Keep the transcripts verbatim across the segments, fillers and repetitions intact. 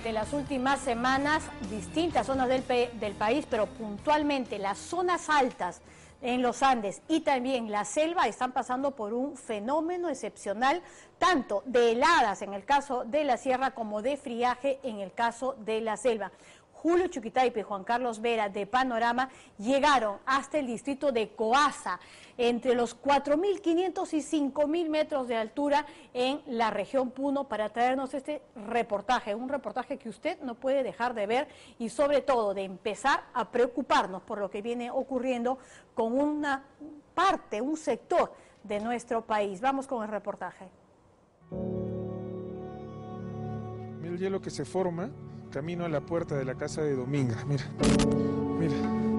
durante las últimas semanas distintas zonas del, del país, pero puntualmente las zonas altas en los Andes y también la selva están pasando por un fenómeno excepcional, tanto de heladas en el caso de la sierra como de friaje en el caso de la selva. Julio Chuquitaipa y Juan Carlos Vera de Panorama llegaron hasta el distrito de Coaza, entre los cuatro mil quinientos y cinco mil metros de altura en la región Puno, para traernos este reportaje, un reportaje que usted no puede dejar de ver y sobre todo de empezar a preocuparnos por lo que viene ocurriendo con una parte, un sector de nuestro país. Vamos con el reportaje. Mira el hielo que se forma camino a la puerta de la casa de Dominga. Mira, mira.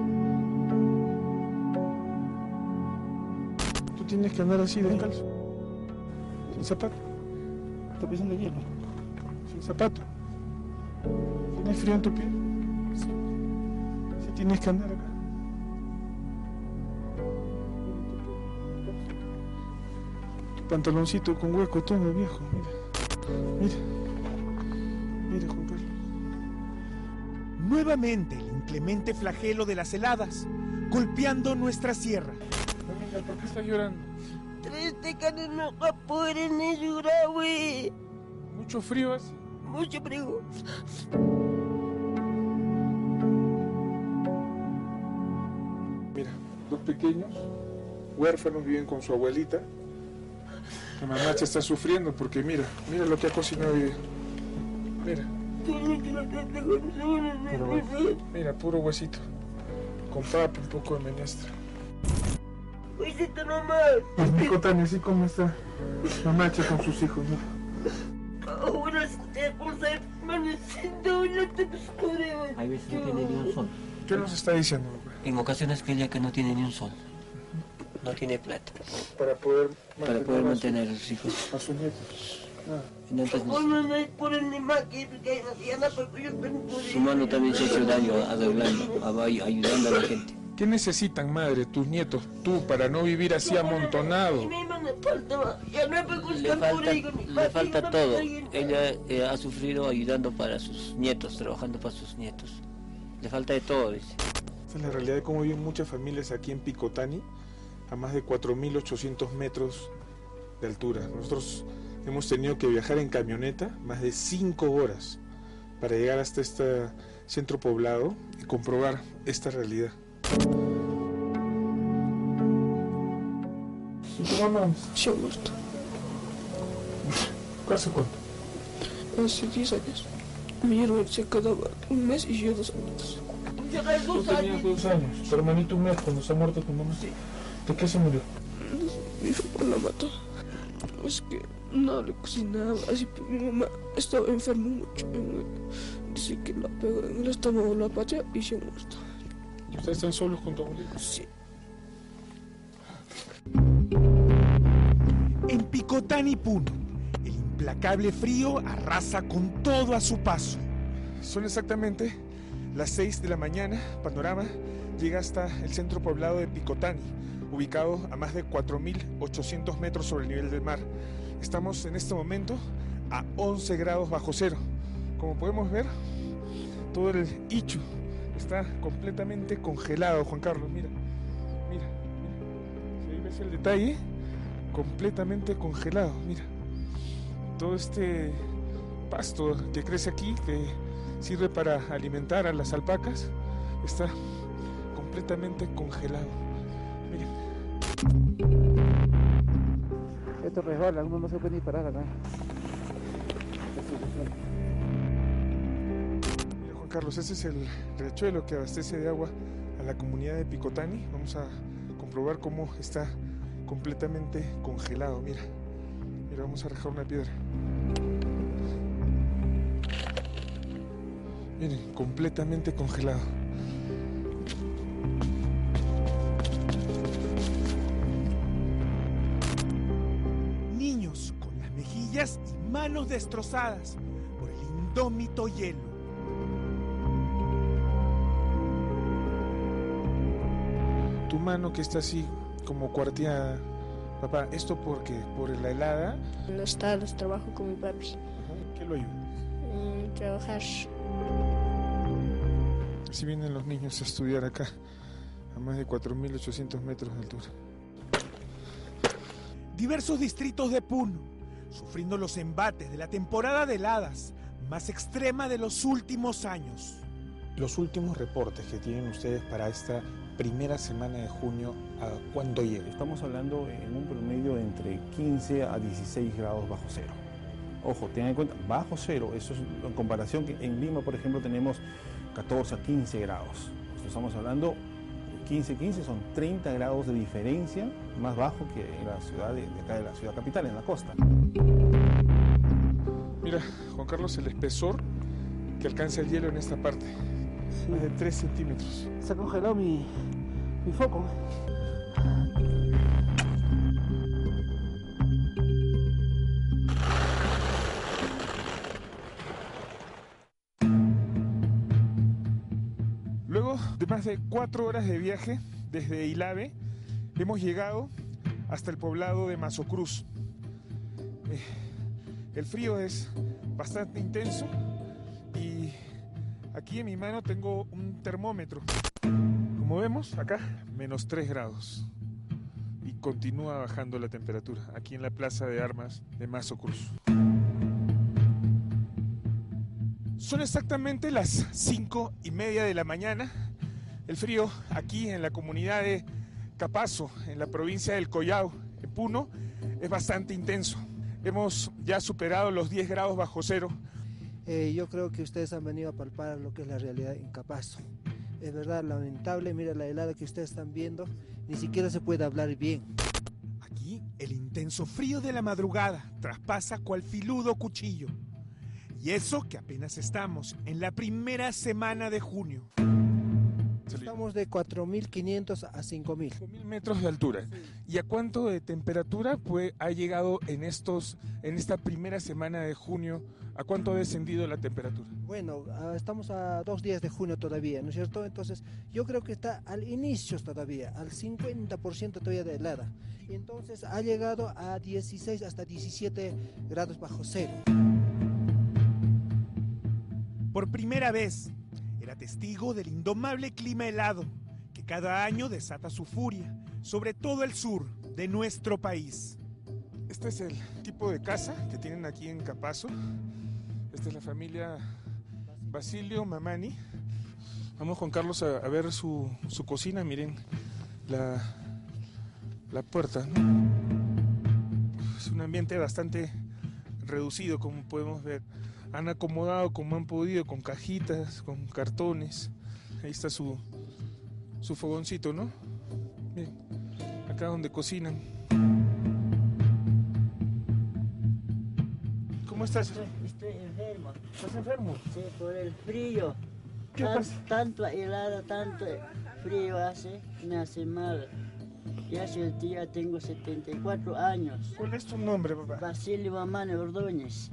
Tú tienes que andar así descalzo, sin zapato. ¿Está pisando hielo? Sin zapato. ¿Tienes frío en tu pie? Sí. Sí, tienes que andar acá. Tu pantaloncito con hueco todo, viejo. Mira, mira. Mira, Juan Carlos. Nuevamente el inclemente flagelo de las heladas, golpeando nuestra sierra. Dominga, ¿por qué estás llorando? Triste que no pueden llorar, güey. ¿Mucho frío hace? Mucho frío. Mira, dos pequeños, huérfanos, viven con su abuelita. La mamá se está sufriendo porque mira, mira lo que ha cocinado hoy día. Mira. Puro hueso. Mira, puro huesito. Con papa, un poco de menestra. Huesito nomás. Pues Picotani, así como está Mamacha con sus hijos, mira. Ahora se cosa amaneciendo, no te descubre. Hay veces no tiene ni un sol. ¿Qué nos está diciendo? En ocasiones que ella que no tiene ni un sol. No tiene plata. Para poder mantener, Para poder mantener a, a sus hijos. a sus nietos. Ah. Entonces, no, no, no, por el ni más que su mano también se ha hecho daño arreglando, ayudando a la gente. ¿Qué necesitan, madre, tus nietos, tú, para no vivir así amontonado? Le falta, le falta todo. Ella eh, ha sufrido ayudando para sus nietos, trabajando para sus nietos. Le falta de todo, dice. Esa es la realidad de cómo viven muchas familias aquí en Picotani, a más de cuatro mil ochocientos metros de altura. Nosotros hemos tenido que viajar en camioneta más de cinco horas para llegar hasta este centro poblado y comprobar esta realidad. ¿Y tu mamá? Se ha muerto. ¿Hace cuánto? Hace diez años. Mi hermano se quedaba un mes y yo dos años. Tú tenías dos años. Tu hermanito un mes cuando se ha muerto tu mamá. Sí. ¿De qué se murió? Mi papá la mató. Es que no le cocinaba, así que mi mamá estaba enferma mucho. Dice que la pegó en el estómago la patea y se ha muerto. ¿Y ustedes están solos con tu abuelito? Sí. En Picotani, Puno, el implacable frío arrasa con todo a su paso. Son exactamente las seis de la mañana. Panorama llega hasta el centro poblado de Picotani, ubicado a más de cuatro mil ochocientos metros sobre el nivel del mar. Estamos en este momento a once grados bajo cero. Como podemos ver, todo el Ichu está completamente congelado, Juan Carlos. Mira, mira, mira. Si ahí ves el detalle, completamente congelado. Mira, todo este pasto que crece aquí, que sirve para alimentar a las alpacas, está completamente congelado. Miren. Esto resbala, uno no se puede ni parar acá. Mira, Juan Carlos, ese es el riachuelo que abastece de agua a la comunidad de Picotani. Vamos a comprobar cómo está completamente congelado. Mira, mira, vamos a arrojar una piedra. Miren, completamente congelado. Niños con las mejillas y manos destrozadas por el indómito hielo. Tu mano que está así como cuarteada, papá, ¿esto por qué? ¿Por la helada? En los estados trabajo con mi papi. Ajá. ¿Qué lo ayuda? Mm, a trabajar. Así vienen los niños a estudiar acá, a más de cuatro mil ochocientos metros de altura. Diversos distritos de Puno, sufriendo los embates de la temporada de heladas más extrema de los últimos años. Los últimos reportes que tienen ustedes para esta primera semana de junio, ¿a cuándo llega? Estamos hablando en un promedio de entre quince a dieciséis grados bajo cero. Ojo, tengan en cuenta, bajo cero, eso es en comparación que en Lima, por ejemplo, tenemos catorce a quince grados. Estamos hablando quince, quince, son treinta grados de diferencia más bajo que en la ciudad de, de acá de la ciudad capital, en la costa. Mira, Juan Carlos, el espesor que alcanza el hielo en esta parte, sí. Más de tres centímetros. Se ha congelado mi, mi foco. Luego de más de cuatro horas de viaje desde Ilave, hemos llegado hasta el poblado de Mazocruz. Eh, el frío es bastante intenso y aquí en mi mano tengo un termómetro. Como vemos acá, menos tres grados. Y continúa bajando la temperatura aquí en la plaza de armas de Mazocruz. Son exactamente las cinco y media de la mañana. El frío aquí en la comunidad de Capazo, en la provincia del Collao, en Puno, es bastante intenso. Hemos ya superado los diez grados bajo cero. Eh, yo creo que ustedes han venido a palpar lo que es la realidad en Capazo. Es verdad, lamentable, mira la helada que ustedes están viendo, ni siquiera se puede hablar bien. Aquí el intenso frío de la madrugada traspasa cual filudo cuchillo. Y eso que apenas estamos en la primera semana de junio. Estamos de cuatro mil quinientos a cinco mil. cinco mil metros de altura. Sí. ¿Y a cuánto de temperatura pues, ha llegado en, estos, en esta primera semana de junio? ¿A cuánto ha descendido la temperatura? Bueno, estamos a dos días de junio todavía, ¿no es cierto? Entonces yo creo que está al inicio todavía, al cincuenta por ciento todavía de helada. Y entonces ha llegado a dieciséis hasta diecisiete grados bajo cero. Por primera vez, era testigo del indomable clima helado que cada año desata su furia sobre todo el sur de nuestro país. Este es el tipo de casa que tienen aquí en Capazo. Esta es la familia Basilio Mamani. Vamos, Juan Carlos, a, a ver su, su cocina. Miren la, la puerta, ¿no? Es un ambiente bastante reducido, como podemos ver. Han acomodado como han podido, con cajitas, con cartones. Ahí está su, su fogoncito, ¿no? Miren, acá donde cocinan. ¿Cómo estás? Estoy, estoy enfermo. ¿Estás enfermo? Sí, por el frío. ¿Qué Tan, pasa? Tanto helada, tanto frío hace, me hace mal. Ya hace el día tengo setenta y cuatro años. ¿Cuál es tu nombre, papá? Basilio Mamani Ordóñez.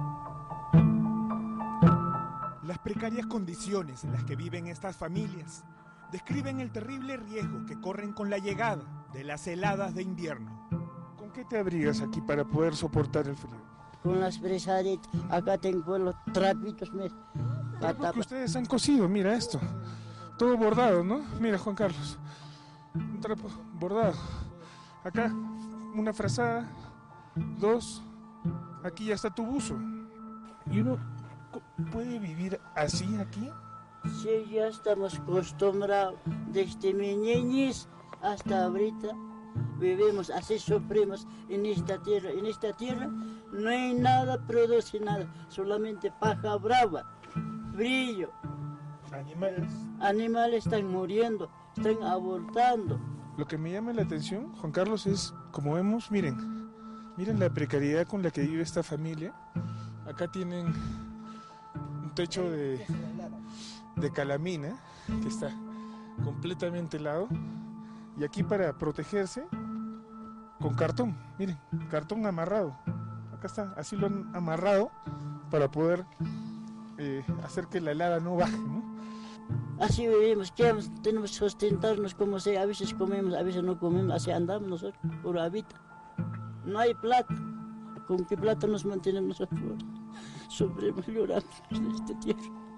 Las precarias condiciones en las que viven estas familias describen el terrible riesgo que corren con la llegada de las heladas de invierno. ¿Con qué te abrigas aquí para poder soportar el frío? Con las fresaditas, acá tengo los trapitos. Me... Porque ustedes han cosido, mira esto. Todo bordado, ¿no? Mira, Juan Carlos. Un trapo bordado. Acá, una frazada. Dos. Aquí ya está tu buzo. Y uno puede vivir así aquí. Sí, ya estamos acostumbrados. Desde mi niñez hasta ahorita vivimos así, sufrimos en esta tierra. En esta tierra no hay nada, produce nada, solamente paja brava, frío. Animales. Animales están muriendo, están abortando. Lo que me llama la atención, Juan Carlos, es, como vemos, miren, miren la precariedad con la que vive esta familia. Acá tienen un techo de, de calamina, que está completamente helado. Y aquí para protegerse, con cartón, miren, cartón amarrado. Acá está, así lo han amarrado para poder eh, hacer que la helada no baje, ¿no? Así vivimos, ¿qué vamos? Tenemos que sustentarnos como sea, a veces comemos, a veces no comemos, así andamos nosotros, por habita. No hay plata, ¿con qué plata nos mantenemos nosotros? sufrimos, lloramos en esta tierra.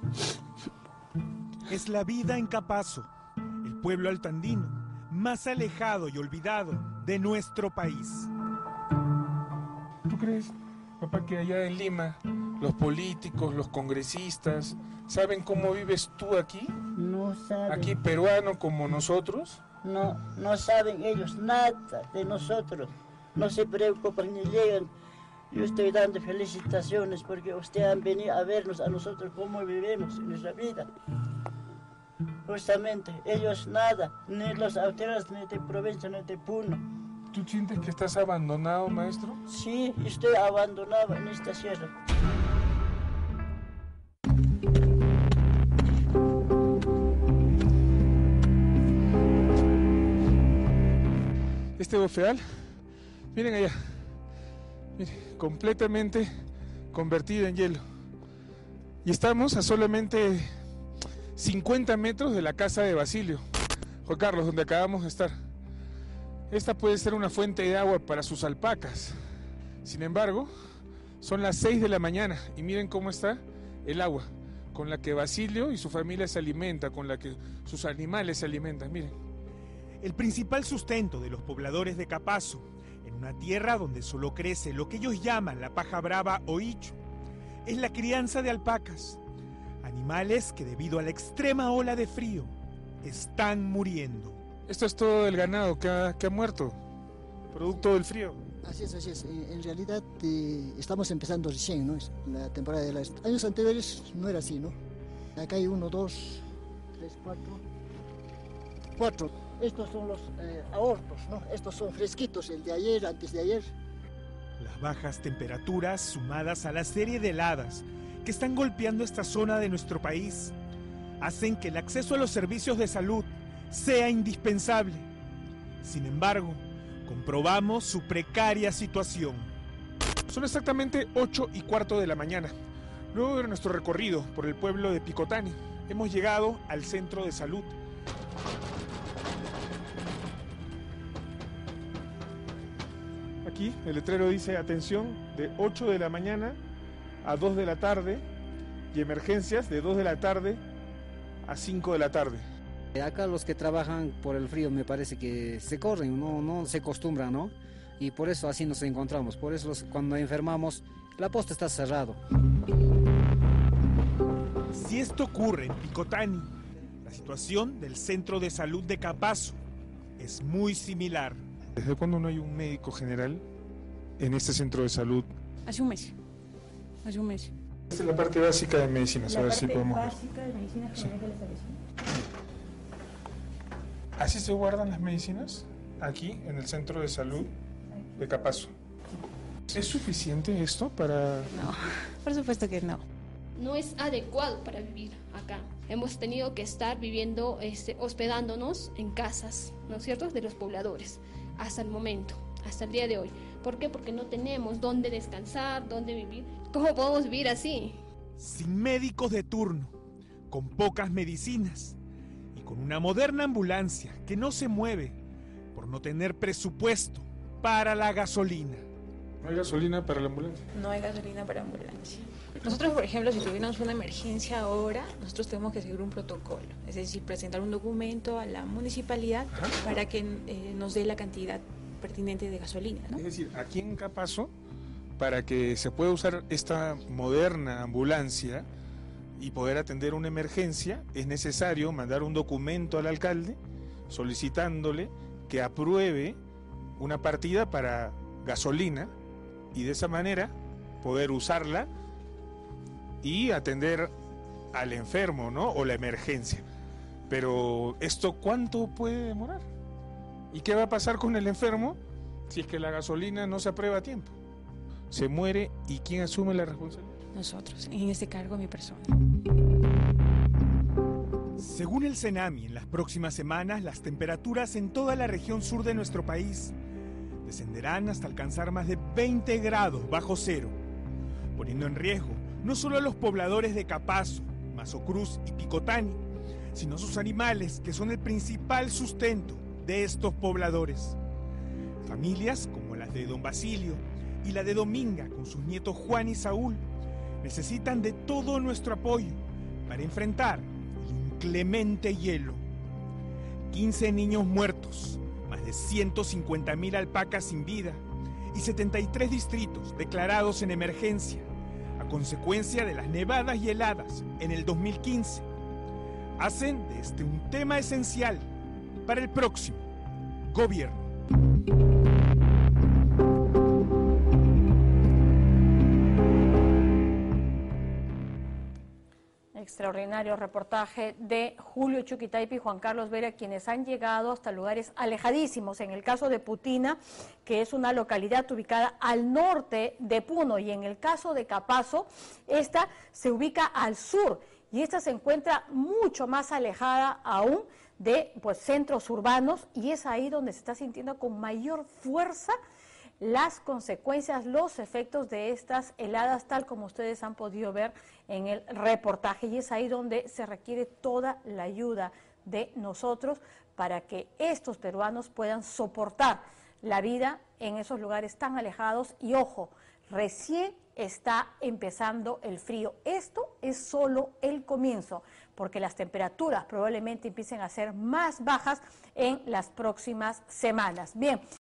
Es la vida en Capazo, el pueblo altandino más alejado y olvidado de nuestro país. ¿Tú crees, papá, que allá en Lima los políticos, los congresistas, saben cómo vives tú aquí? No saben. Aquí peruano como nosotros. No, no saben ellos nada de nosotros. No se preocupan ni llegan. Yo estoy dando felicitaciones porque ustedes han venido a vernos a nosotros cómo vivimos en nuestra vida. Justamente, ellos nada, ni las autoridades ni de provincia ni de Puno. ¿Tú sientes que estás abandonado, maestro? Sí, estoy abandonado en esta sierra. Este bofeal, miren allá, miren, completamente convertido en hielo. Y estamos a solamente cincuenta metros de la casa de Basilio, Juan Carlos, donde acabamos de estar. Esta puede ser una fuente de agua para sus alpacas. Sin embargo, son las seis de la mañana y miren cómo está el agua con la que Basilio y su familia se alimenta, con la que sus animales se alimentan, miren. El principal sustento de los pobladores de Capazo, en una tierra donde solo crece lo que ellos llaman la paja brava o ichu, es la crianza de alpacas, animales que debido a la extrema ola de frío están muriendo. Esto es todo el ganado que ha, que ha muerto, producto del frío. Así es, así es. En realidad eh, estamos empezando recién, ¿no? La temporada de los años anteriores no era así, ¿no? Acá hay uno, dos, tres, cuatro, cuatro. Estos son los eh, abortos, ¿no? Estos son fresquitos, el de ayer, antes de ayer. Las bajas temperaturas sumadas a la serie de heladas que están golpeando esta zona de nuestro país hacen que el acceso a los servicios de salud sea indispensable. Sin embargo, comprobamos su precaria situación. Son exactamente ocho y cuarto de la mañana. Luego de nuestro recorrido por el pueblo de Picotani, hemos llegado al centro de salud. Aquí el letrero dice atención de ocho de la mañana a dos de la tarde y emergencias de dos de la tarde a cinco de la tarde. Acá los que trabajan por el frío me parece que se corren, no, no se acostumbran, ¿no? Y por eso así nos encontramos, por eso los, cuando enfermamos la posta está cerrado. Si esto ocurre en Picotani, la situación del centro de salud de Capazo es muy similar. ¿Desde cuándo no hay un médico general en este centro de salud? Hace un mes, hace un mes. Esta es la parte básica de medicina, a ver si podemos ver. La parte básica de medicina general del establecimiento. ¿Así se guardan las medicinas? Aquí, en el centro de salud de Capazo. ¿Es suficiente esto para...? No, por supuesto que no. No es adecuado para vivir acá. Hemos tenido que estar viviendo, este, hospedándonos en casas, ¿no es cierto?, de los pobladores, hasta el momento, hasta el día de hoy. ¿Por qué? Porque no tenemos dónde descansar, dónde vivir. ¿Cómo podemos vivir así? Sin médicos de turno, con pocas medicinas y con una moderna ambulancia que no se mueve por no tener presupuesto para la gasolina. ¿No hay gasolina para la ambulancia? No hay gasolina para ambulancia. Nosotros, por ejemplo, si tuviéramos una emergencia ahora, nosotros tenemos que seguir un protocolo, es decir, presentar un documento a la municipalidad Ajá. para que eh, nos dé la cantidad pertinente de gasolina, ¿no? Es decir, aquí en Capazo, para que se pueda usar esta moderna ambulancia y poder atender una emergencia, es necesario mandar un documento al alcalde solicitándole que apruebe una partida para gasolina y de esa manera poder usarla y atender al enfermo, ¿no? O la emergencia. Pero ¿esto cuánto puede demorar? ¿Y qué va a pasar con el enfermo si es que la gasolina no se aprueba a tiempo? Se muere y ¿quién asume la responsabilidad? Nosotros, en este cargo mi persona. Según el CENAMI, en las próximas semanas las temperaturas en toda la región sur de nuestro país descenderán hasta alcanzar más de veinte grados bajo cero, poniendo en riesgo no solo a los pobladores de Capazo, Mazocruz y Picotani, sino a sus animales, que son el principal sustento de estos pobladores. Familias como las de don Basilio y la de Dominga con sus nietos Juan y Saúl necesitan de todo nuestro apoyo para enfrentar el inclemente hielo. quince niños muertos, más de ciento cincuenta mil alpacas sin vida y setenta y tres distritos declarados en emergencia a consecuencia de las nevadas y heladas en el dos mil quince. Hacen de este un tema esencial para el próximo gobierno. Extraordinario reportaje de Julio Chuquitaipi y Juan Carlos Vera, quienes han llegado hasta lugares alejadísimos. En el caso de Putina, que es una localidad ubicada al norte de Puno, y en el caso de Capazo, esta se ubica al sur y esta se encuentra mucho más alejada aún de pues, centros urbanos, y es ahí donde se está sintiendo con mayor fuerza las consecuencias, los efectos de estas heladas, tal como ustedes han podido ver en el reportaje, y es ahí donde se requiere toda la ayuda de nosotros para que estos peruanos puedan soportar la vida en esos lugares tan alejados. Y ojo, recién está empezando el frío. Esto es solo el comienzo, porque las temperaturas probablemente empiecen a ser más bajas en las próximas semanas. Bien.